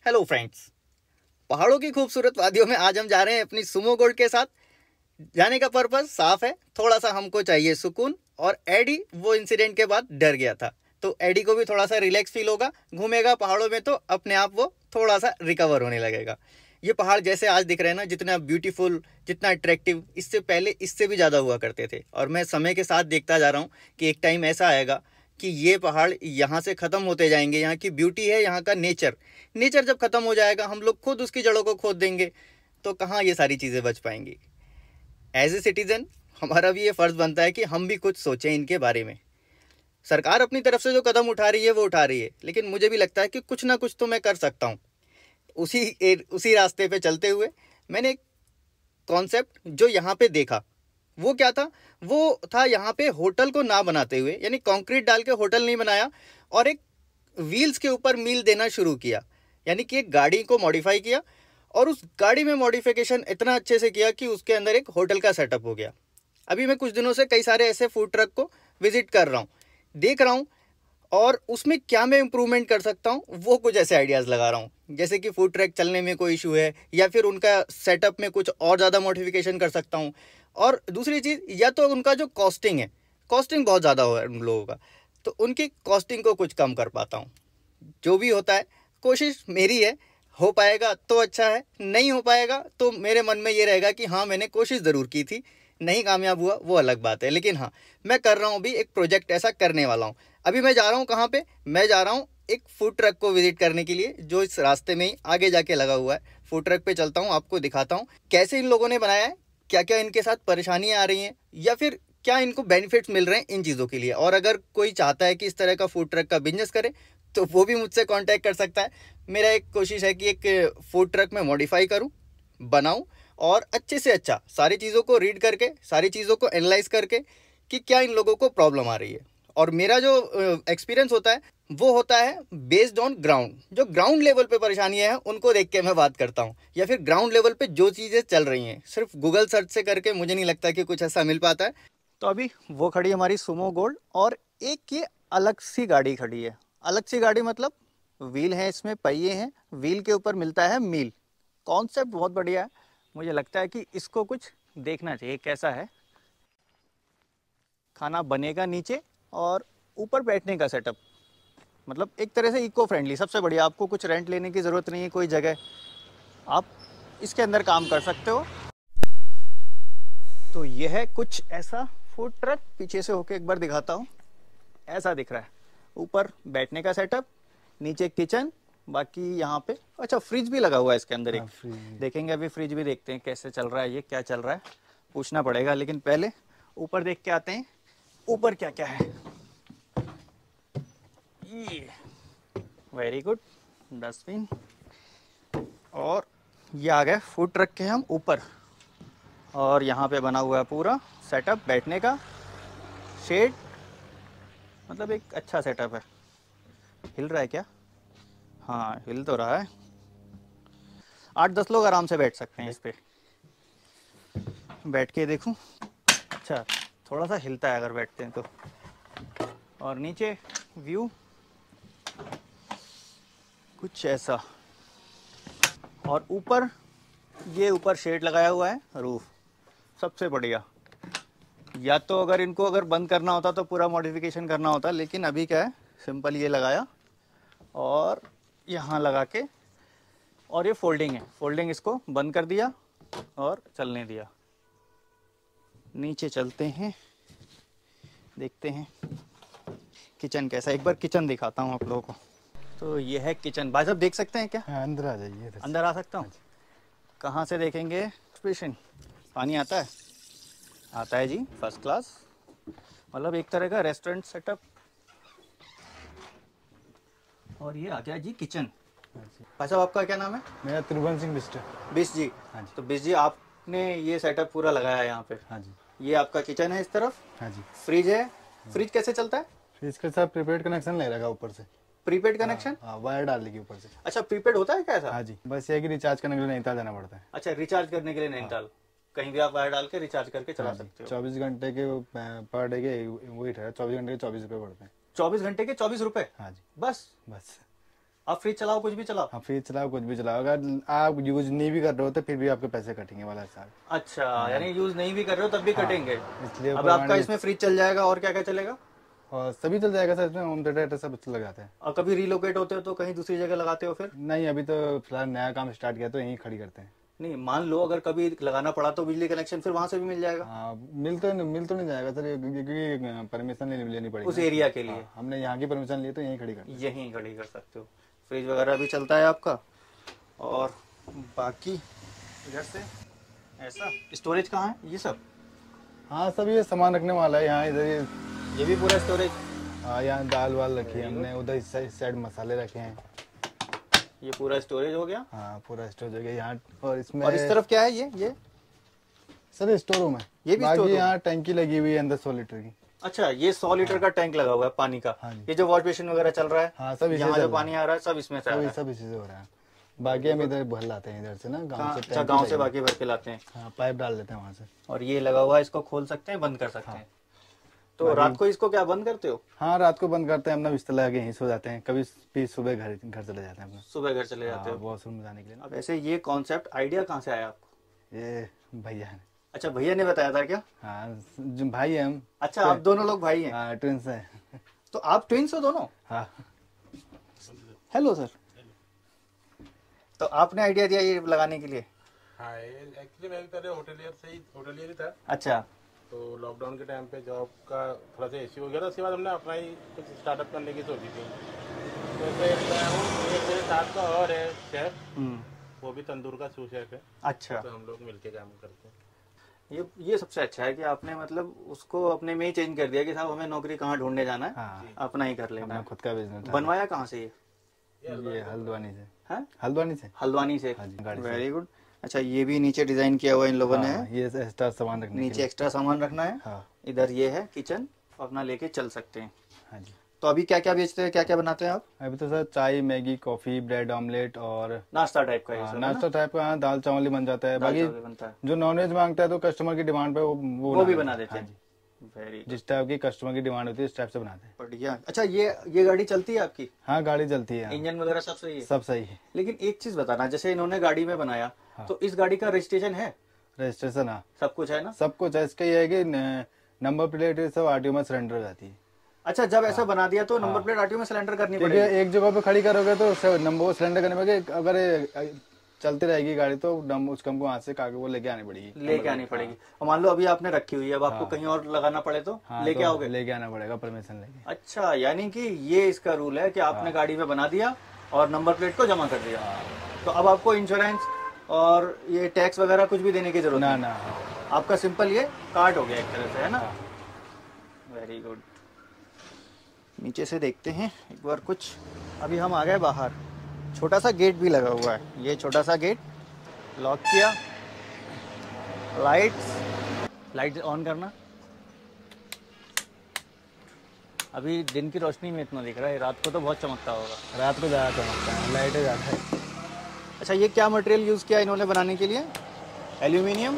Hello friends, पहाड़ों की खूबसूरत वादियों में आज हम जा रहे हैं अपनी सुमो गोल्ड के साथ। जाने का पर्पस साफ है, थोड़ा सा हमको चाहिए सुकून। और एडी वो इंसिडेंट के बाद डर गया था, तो एडी को भी थोड़ा सा रिलैक्स फील होगा। घूमेगा पहाड़ों में तो अपने आप वो थोड़ा सा रिकवर होने लगेगा। ये पहाड़ जैसे आज दिख रहे हैं ना, जितना ब्यूटीफुल, जितना अट्रैक्टिव, इससे पहले इससे भी ज़्यादा हुआ करते थे। और मैं समय के साथ देखता जा रहा हूँ कि एक टाइम ऐसा आएगा कि ये पहाड़ यहाँ से ख़त्म होते जाएंगे। यहाँ की ब्यूटी है, यहाँ का नेचर नेचर जब ख़त्म हो जाएगा, हम लोग खुद उसकी जड़ों को खोद देंगे, तो कहाँ ये सारी चीज़ें बच पाएंगी। एज ए सिटीज़न हमारा भी ये फ़र्ज़ बनता है कि हम भी कुछ सोचें इनके बारे में। सरकार अपनी तरफ से जो कदम उठा रही है वो उठा रही है, लेकिन मुझे भी लगता है कि कुछ ना कुछ तो मैं कर सकता हूँ। उसी रास्ते पे चलते हुए मैंने एक कॉन्सेप्ट जो यहाँ पे देखा, वो क्या था? वो था यहाँ पे होटल को ना बनाते हुए, यानी कंक्रीट डाल के होटल नहीं बनाया, और एक व्हील्स के ऊपर मील देना शुरू किया। यानी कि एक गाड़ी को मॉडिफाई किया, और उस गाड़ी में मॉडिफिकेशन इतना अच्छे से किया कि उसके अंदर एक होटल का सेटअप हो गया। अभी मैं कुछ दिनों से कई सारे ऐसे फूड ट्रक को विजिट कर रहा हूँ, देख रहा हूँ, और उसमें क्या मैं इम्प्रूवमेंट कर सकता हूँ वो कुछ ऐसे आइडियाज़ लगा रहा हूँ। जैसे कि फूड ट्रैक चलने में कोई इशू है, या फिर उनका सेटअप में कुछ और ज़्यादा मॉडिफिकेशन कर सकता हूँ। और दूसरी चीज़, या तो उनका जो कॉस्टिंग है, कॉस्टिंग बहुत ज़्यादा हो है उन लोगों का, तो उनकी कॉस्टिंग को कुछ कम कर पाता हूँ। जो भी होता है, कोशिश मेरी है। हो पाएगा तो अच्छा है, नहीं हो पाएगा तो मेरे मन में ये रहेगा कि हाँ, मैंने कोशिश ज़रूर की थी, नहीं कामयाब हुआ वो अलग बात है। लेकिन हाँ, मैं कर रहा हूँ, अभी एक प्रोजेक्ट ऐसा करने वाला हूँ। अभी मैं जा रहा हूँ कहाँ पे? मैं जा रहा हूँ एक फूड ट्रक को विजिट करने के लिए, जो इस रास्ते में ही आगे जाके लगा हुआ है। फूड ट्रक पे चलता हूँ, आपको दिखाता हूँ कैसे इन लोगों ने बनाया है, क्या क्या इनके साथ परेशानियाँ आ रही हैं, या फिर क्या इनको बेनिफिट्स मिल रहे हैं इन चीज़ों के लिए। और अगर कोई चाहता है कि इस तरह का फूड ट्रक का बिजनेस करे, तो वो भी मुझसे कांटेक्ट कर सकता है। मेरा एक कोशिश है कि एक फूड ट्रक में मॉडिफाई करूं, बनाऊं, और अच्छे से अच्छा सारी चीज़ों को रीड करके, सारी चीज़ों को एनालाइज करके कि क्या इन लोगों को प्रॉब्लम आ रही है। और मेरा जो एक्सपीरियंस होता है वो होता है बेस्ड ऑन ग्राउंड। जो ग्राउंड लेवल पे परेशानियां हैं उनको देख के मैं बात करता हूँ, या फिर ग्राउंड लेवल पे जो चीज़ें चल रही हैं। सिर्फ गूगल सर्च से करके मुझे नहीं लगता कि कुछ ऐसा मिल पाता है। तो अभी वो खड़ी हमारी सुमो गोल्ड, और एक ये अलग सी गाड़ी खड़ी है। अलग सी गाड़ी मतलब व्हील है, इसमें पहिए हैं, व्हील के ऊपर मिलता है मील। कॉन्सेप्ट बहुत बढ़िया है। मुझे लगता है कि इसको कुछ देखना चाहिए कैसा है। खाना बनेगा नीचे, और ऊपर बैठने का सेटअप, मतलब एक तरह से इको फ्रेंडली। सबसे बढ़िया, आपको कुछ रेंट लेने की ज़रूरत नहीं है कोई जगह, आप इसके अंदर काम कर सकते हो। तो यह है कुछ ऐसा फूड ट्रक। पीछे से होके एक बार दिखाता हूँ, ऐसा दिख रहा है। ऊपर बैठने का सेटअप, नीचे किचन, बाकी यहाँ पे अच्छा फ्रिज भी लगा हुआ है इसके अंदर। एक देखेंगे, अभी फ्रिज भी देखते हैं कैसे चल रहा है, ये क्या चल रहा है, पूछना पड़ेगा। लेकिन पहले ऊपर देख के आते हैं, ऊपर क्या क्या है। ये वेरी गुड, डस्टबिन। और ये आ गए फूड ट्रक के हम ऊपर, और यहाँ पे बना हुआ है पूरा सेटअप बैठने का, शेड, मतलब एक अच्छा सेटअप है। हिल रहा है क्या? हाँ, हिल तो रहा है। 8-10 लोग आराम से बैठ सकते हैं इस पे। बैठ के देखूं, अच्छा थोड़ा सा हिलता है अगर बैठते हैं तो। और नीचे व्यू कुछ ऐसा, और ऊपर ये ऊपर शेड लगाया हुआ है, रूफ सबसे बढ़िया। या तो अगर इनको अगर बंद करना होता तो पूरा मॉडिफिकेशन करना होता, लेकिन अभी क्या है, सिंपल ये लगाया और यहाँ लगा के, और ये फोल्डिंग है, फोल्डिंग इसको बंद कर दिया और चलने दिया। नीचे चलते हैं, देखते हैं किचन कैसा। एक बार किचन दिखाता हूँ आप लोगों को। तो ये है किचन। भाई साहब देख सकते हैं क्या? हाँ, अंदर आ जाइए। अंदर आ सकता हूँ? कहाँ से देखेंगे? स्पेशन पानी आता है? आता है जी, फर्स्ट क्लास। मतलब एक तरह का रेस्टोरेंट सेटअप। और ये आ गया जी किचन। भाई साहब आपका क्या नाम है? मेरा त्रिभुवन सिंह बिस्ट। बिस्ट जी। हाँ जी। तो बिस्ट जी, आपने ये सेटअप पूरा लगाया है यहाँ पे? हाँ जी। ये आपका किचन है इस तरफ? हाँ जी। फ्रिज है? फ्रिज कैसे चलता है? फ्रिज के साथ प्रीपेड कनेक्शन ले रखा ऊपर से। Prepaid connection? हाँ, वायर डाल ली ऊपर से। अच्छा, प्रीपेड होता है क्या ऐसा? हाँ जी, बस ये कि रिचार्ज करने के लिए नैनीताल जाना पड़ता है। अच्छा, रिचार्ज करने के लिए नैनीताल। कहीं भी आप वायर डाल के रिचार्ज करके चला सकते हो। 24 घंटे के पर डे के वही है, 24 घंटे के 24 रुपये पड़ते हैं। 24 घंटे के 24 रुपए? हाँ जी। बस? बस। आप फ्रिज चलाओ कुछ भी चलाओ। हाँ फ्रिज चलाओ कुछ भी चलाओ, अगर आप यूज नहीं भी कर रहे हो तो फिर भी आपके पैसे कटेंगे वाला हिसाब। अच्छा, यानी यूज नहीं भी कर रहे हो तब भी हाँ, कटेंगे। इसलिए अब ऊपर आपका वाले इसमें फ्रिज चल जाएगा और क्या क्या चलेगा? और सभी चल जाएगा सर, इसमें होम थिएटर सब लग जाते हैं। और कभी रिलोकेट होते हो तो कहीं दूसरी जगह लगाते हो फिर? नहीं अभी तो फिलहाल नया काम स्टार्ट किया तो यहीं खड़ी करते हैं। नहीं, मान लो अगर कभी लगाना पड़ा तो बिजली कनेक्शन फिर वहां से भी मिल जाएगा हाँ मिल तो नहीं जाएगा सर, क्योंकि परमिशन लेनी पड़ेगी उस ना। एरिया के लिए। हाँ, हमने यहाँ की परमिशन ली तो यहीं खड़ी कर। यहीं खड़ी कर सकते हो। फ्रिज वगैरह भी चलता है आपका। और बाकी इधर से ऐसा स्टोरेज कहाँ है ये सब? हाँ सब ये सामान रखने वाला है यहाँ, इधर ये भी पूरा स्टोरेज? हाँ यहाँ दाल वाल रखी है हमने, उधर इस साइड मसाले रखे हैं। ये पूरा स्टोरेज हो गया। हाँ पूरा स्टोरेज हो गया यहाँ। और इसमें और इस तरफ क्या है ये? सर स्टोर रूम है। ये भी स्टोर बाकी रूम? यहाँ टंकी लगी हुई है अंदर 100 लीटर की। अच्छा, ये 100 लीटर का टैंक लगा हुआ है पानी का। हाँ जी। ये जो वॉश बेसिन वगैरह चल रहा है, हाँ सब इसी यहाँ से जो चल रहा पानी आ रहा है सब इसमें से आ है, रहा है। सब इसी से हो रहा है। बाकी हम इधर भर लाते हैं इधर से ना, गाँव से अच्छा, टंकी गाँव से लगी बाकी भर के लाते हैं। है। हाँ पाइप डाल देते हैं वहाँ से। और ये लगा हुआ है, इसको खोल सकते हैं, बंद कर सकते हैं। तो रात को इसको क्या बंद करते हो? हाँ रात को बंद करते हैं, अपना बिस्तर लगा के यहीं सो जाते हैं, कभी भी सुबह घर चले जाते हैं अपना। सुबह घर चले जाते हो? वॉशरूम में जाने के लिए ना। अब ऐसे ये कॉन्सेप्ट आइडिया कहाँ से आया आपको? ये भैया है। अच्छा, भैया ने बताया था क्या? हाँ जो भाई है हम। अच्छा, आप दोनों लोग भाई हैं? हाँ ट्विंस है। तो आप ट्विंस हो दोनों? हाँ। Hello sir. तो आपने आइडिया दिया ये लगाने के लिए? हाँ एक्चुअली मैं भी पहले होटलियर ही था। अच्छा। तो लॉकडाउन के टाइम पे जॉब का थोड़ा सा इश्यू हो गया था, उसके बाद हमने अपना ही कुछ स्टार्टअप करने की सोची थी। तो फिर मैं हूँ, एक मेरे साथ का और है शेफ, वो भी तंदूर का सू शेफ है। अच्छा। तो हम लोग मिलके काम करते हैं। ये सबसे अच्छा है कि आपने मतलब उसको अपने में ही चेंज कर दिया कि साहब हमें नौकरी कहाँ ढूंढने जाना है, हाँ। अपना ही कर लेना अपना है। खुद का बिजनेस। बनवाया कहाँ से ये हल्द्वानी से। है? हल्द्वानी से। हल्द्वानी से। हाँ जी, गाड़ी से। Very good. अच्छा, ये भी नीचे डिजाइन किया हुआ इन लोगों ने हाँ, है। ये एक्स्ट्रा सामान रखने के नीचे लिए। एक्स्ट्रा सामान रखना है। हाँ। इधर ये है किचन, अपना लेके चल सकते हैं। हाँ जी। तो अभी क्या क्या बेचते हैं, क्या क्या बनाते हैं आप? अभी तो सर चाय, मैगी, कॉफी, ब्रेड ऑमलेट और नाश्ता टाइप का ये सब है ना? नाश्ता टाइप का। हाँ, दाल चावल ही बन जाता है। दाल बाकी चावल बनता है। जो नॉनवेज मांगता है तो कस्टमर की डिमांड पे वो भी बना देते हाँ हैं। जी। वेरी जिस टाइप की कस्टमर की डिमांड होती है इस टाइप से बनाते हैं। बढ़िया। अच्छा, ये गाड़ी चलती है आपकी? हाँ गाड़ी चलती है। इंजन वगैरह सब सही है? सब सही है। लेकिन एक चीज बताना, जैसे इन्होंने गाड़ी में बनाया, तो इस गाड़ी का रजिस्ट्रेशन है? रजिस्ट्रेशन हाँ सब कुछ है ना? सब कुछ है। इसका ये है कि नंबर प्लेट सब आरटीओ में सरेंडर हो जाती है। अच्छा, जब ऐसा बना दिया तो नंबर प्लेट आरटीओ में सिलेंडर करनी ठीक पड़ेगी? है, एक जगह पे खड़ी करोगे तो नंबर सिलेंडर करने पड़ेगा। अगर चलती रहेगी गाड़ी तो उसको हमको वहाँ से कागज वो लेके आनी पड़ेगी। लेके आनी पड़ेगी। और मान लो अभी आपने रखी हुई है, अब आपको कहीं और लगाना पड़े तो लेके तो आओगे? लेके आना पड़ेगा परमिशन लेके। अच्छा, यानी कि ये इसका रूल है कि आपने गाड़ी में बना दिया और नंबर प्लेट को जमा कर दिया, तो अब आपको इंश्योरेंस और ये टैक्स वगैरह कुछ भी देने की जरूरत ना नहीं। ना आपका सिंपल ये कार्ड हो गया एक तरह से, है ना? Very good. नीचे से देखते हैं एक बार कुछ। अभी हम आ गए बाहर, छोटा सा गेट भी लगा हुआ है। ये छोटा सा गेट लॉक किया, लाइट ऑन करना। अभी दिन की रोशनी में इतना दिख रहा है, रात को तो बहुत चमकता होगा। रात को ज़्यादा चमकता है, लाइटें ज़्यादा है। अच्छा, ये क्या मटेरियल यूज़ किया इन्होंने बनाने के लिए? एल्यूमिनियम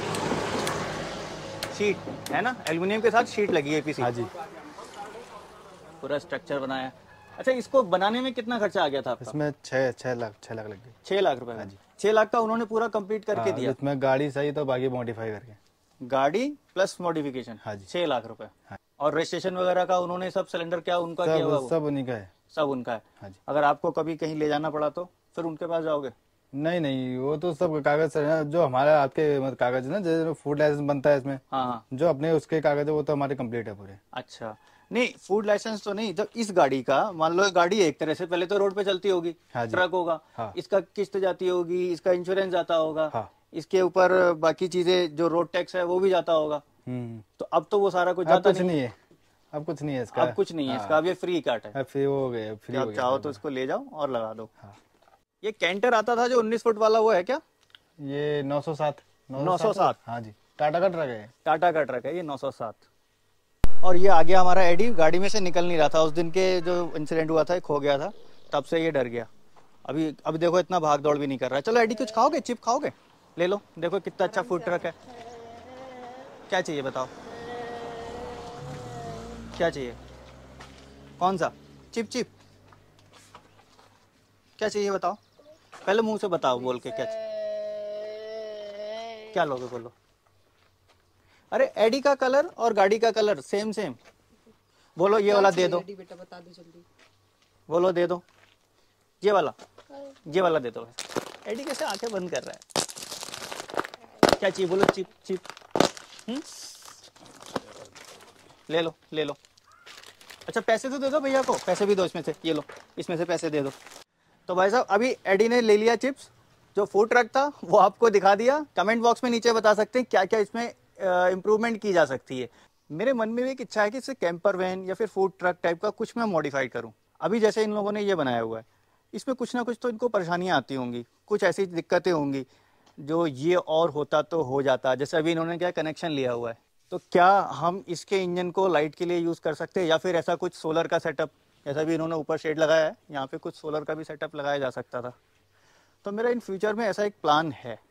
शीट है ना? एल्यूमिनियम के साथ शीट लगी है पीसी। हाँ जी। पूरा स्ट्रक्चर बनाया। अच्छा, इसको बनाने में कितना खर्चा आ गया था आपका? इसमें 6 लाख लग गए। 6 लाख रुपए। हाँ जी। 6 लाख का उन्होंने पूरा कंप्लीट करके दिया? इसमें गाड़ी सही तो बाकी मॉडिफाई करके। गाड़ी प्लस मॉडिफिकेशन। हाँ जी। 6 लाख रुपए। हाँ। और रजिस्ट्रेशन वगैरह का उन्होंने सब सिलेंडर क्या उनका किया हुआ? सब उन्हीं का है। सब उनका है। हाँ जी। अगर आपको कभी कहीं ले जाना पड़ा तो फिर उनके पास जाओगे? नहीं वो तो सब कागज है जो हमारे आपके मतलब कागज है ना, जैसे फूड लाइसेंस बनता है इसमें। हाँ। जो अपने उसके कागज है वो तो हमारे कंप्लीट है पूरे। अच्छा, नहीं फूड लाइसेंस तो नहीं। जब इस गाड़ी का मान लो गाड़ी एक तरह से पहले तो रोड पे चलती होगी। हाँ जी। ट्रक होगा। हाँ। इसका किस्त जाती होगी, इसका इंश्योरेंस जाता होगा। हाँ। इसके ऊपर बाकी चीजें जो रोड टैक्स है वो भी जाता होगा। तो अब तो वो सारा कुछ अब जाता कुछ नहीं है। अब कुछ नहीं है इसका। अब कुछ नहीं है इसका। अब ये फ्री कार्ड है। अब फ्री हो गया। फ्री हो आप गया। चाहो तो इसको ले जाओ और लगा दो। हाँ। ये कैंटर आता था जो 19 फुट वाला, वो है क्या? ये 907। 907। हाँ जी, टाटा का ट्रक है। टाटा का ट्रक है ये 907। और ये आ गया हमारा एडी, गाड़ी में से निकल नहीं रहा था। उस दिन के जो इंसिडेंट हुआ था, खो गया था, तब से ये डर गया। अभी देखो इतना भाग दौड़ भी नहीं कर रहा है। चलो एडी, कुछ खाओगे? चिप खाओगे? ले लो, देखो कितना अच्छा फूड ट्रक है। क्या चाहिए बताओ, क्या चाहिए? कौन सा? चिप? क्या चाहिए बताओ, पहले मुंह से बताओ बोल के क्या चाहिए, क्या लोगे बोलो। अरे एडी का कलर और गाड़ी का कलर सेम सेम, बोलो ये वाला दे दो, बेटा बता दो जल्दी। बोलो दे दो, ये वाला दे दो। एडी कैसे आंखें बंद कर रहा है, क्या चाहिए बोलो, चिप चिप। ले लो ले लो। अच्छा पैसे तो दे दो भैया को, पैसे भी दो इसमें से, ये लो इसमें से पैसे दे दो। तो भाई साहब अभी एडी ने ले लिया चिप्स, जो फूड ट्रक था वो आपको दिखा दिया। कमेंट बॉक्स में नीचे बता सकते हैं क्या क्या इसमें इम्प्रूवमेंट की जा सकती है। मेरे मन में भी एक इच्छा है कि इसे कैंपर वैन या फिर फूड ट्रक टाइप का कुछ मैं मॉडिफाई करूं। अभी जैसे इन लोगों ने ये बनाया हुआ है, इसमें कुछ ना कुछ तो इनको परेशानियां आती होंगी, कुछ ऐसी दिक्कतें होंगी जो ये और होता तो हो जाता। जैसे अभी इन्होंने क्या कनेक्शन लिया हुआ है, तो क्या हम इसके इंजन को लाइट के लिए यूज़ कर सकते हैं, या फिर ऐसा कुछ सोलर का सेटअप, जैसा भी इन्होंने ऊपर शेड लगाया है यहाँ पे कुछ सोलर का भी सेटअप लगाया जा सकता था। तो मेरा इन फ्यूचर में ऐसा एक प्लान है।